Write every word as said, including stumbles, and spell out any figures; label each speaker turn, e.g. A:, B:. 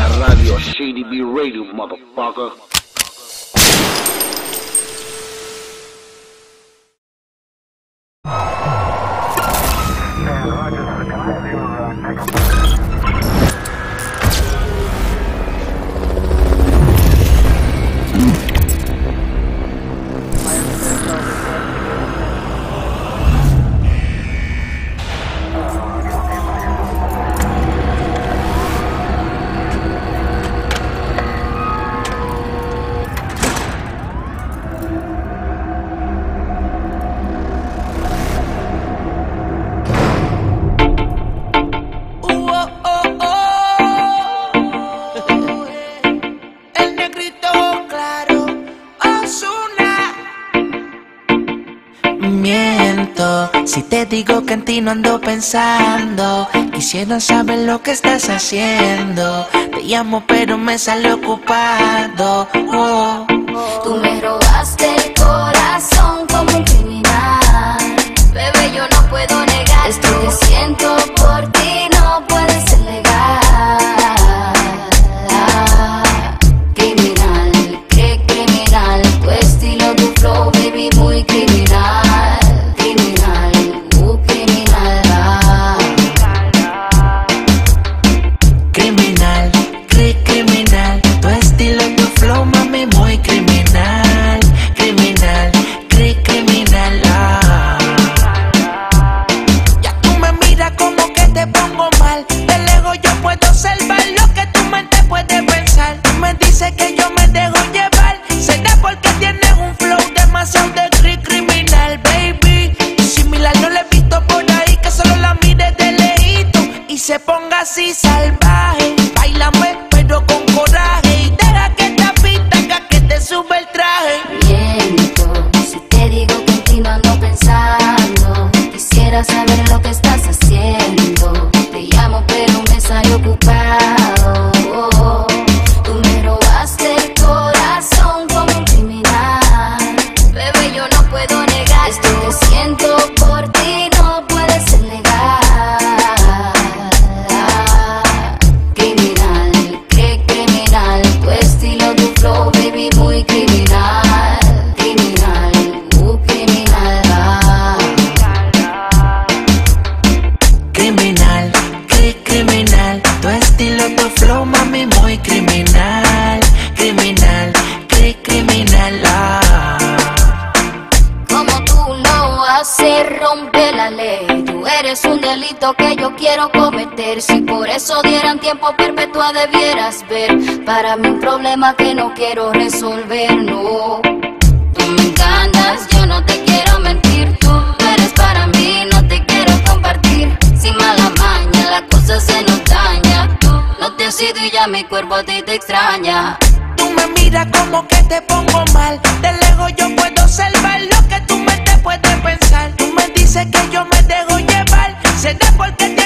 A: la radio, Shady B Radio, motherfucker.
B: Si te digo que en ti no ando pensando, quisiera saber lo que estás haciendo. Te llamo pero me sale ocupado. Oh.
C: Tú me robaste el corazón como un criminal. Bebé, yo no puedo negar esto que siento por ti, no puede ser legal. Criminal, qué criminal, tu estilo, tu flow, baby, muy criminal.
B: Se ponga así salvaje, bailame pero con coraje y deja que esta pista haga que te sube el traje.
C: Miento, si te digo que en ti no ando pensando, quisiera saber lo que estás haciendo. Te llamo pero me sale ocupado. Oh, tú me robaste el corazón como un criminal. Bebé, yo no puedo negar esto que siento por ti, no puede ser legal. Muy criminal, criminal, uh, criminal. Ah.
B: Criminal, cri criminal, tu estilo, tu flow, mami, muy criminal. Criminal, cri criminal. Ah.
C: Como tú lo haces, rompe la ley. Tú eres un delito que yo quiero cometer. Si por eso dieran tiempo perpetua debieras ver. Para mí un problema que no quiero resolver, no. Tú me encantas, yo no te quiero mentir. Tú eres para mí, no te quiero compartir. Sin mala maña, la cosa se nos daña. Tú no te has ido y ya mi cuerpo a ti te extraña.
B: Tú me miras como que te pongo mal. De lejos yo puedo observar lo que tu mente puede pensar. Tú me dices que yo me dejo llevar. Será porque